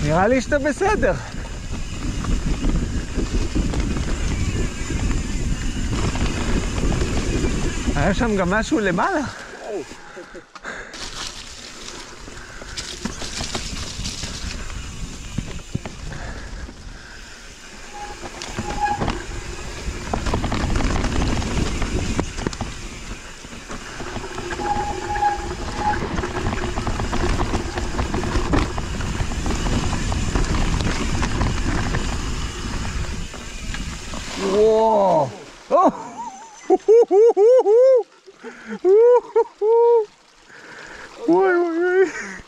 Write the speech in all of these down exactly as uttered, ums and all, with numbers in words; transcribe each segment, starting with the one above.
נראה לי שאתה בסדר. היה שם גם משהו למעלה. וואו! וואי וואי.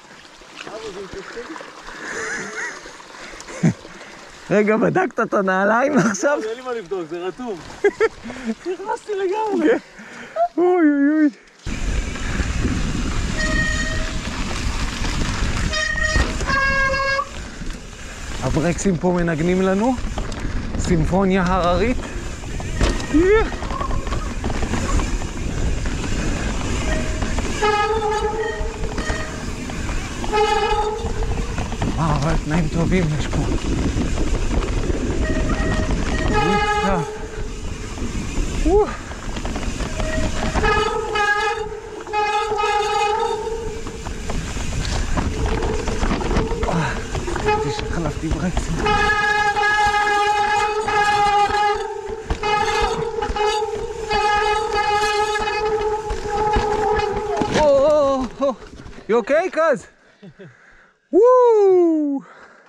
רגע, בדקת את הנעליים עכשיו? אין לי מה לבדוק, זה רטוב. נכנסתי לגמרי. אוי אוי אוי. הברקסים פה מנגנים לנו סימפוניה הררית. וואו, אבל תנאים טובים יש פה. חשבתי שחלפתי ברקסים. You okay, cuz? Woo!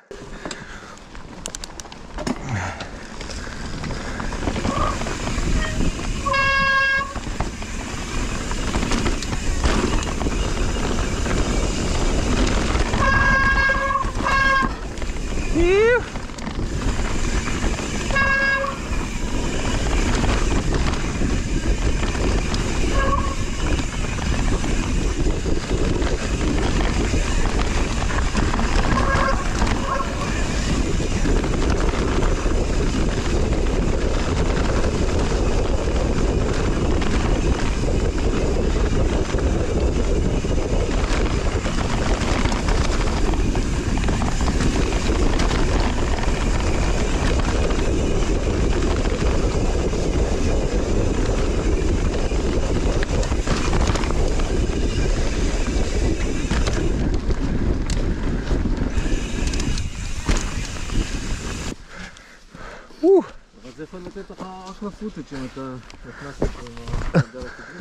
Here. אבל זה יכול לתת לך אחלה פוטג' אם אתה נכנס לפה עם הגל הקדמי.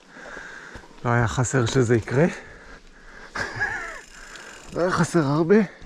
לא היה חסר שזה יקרה. לא היה חסר הרבה.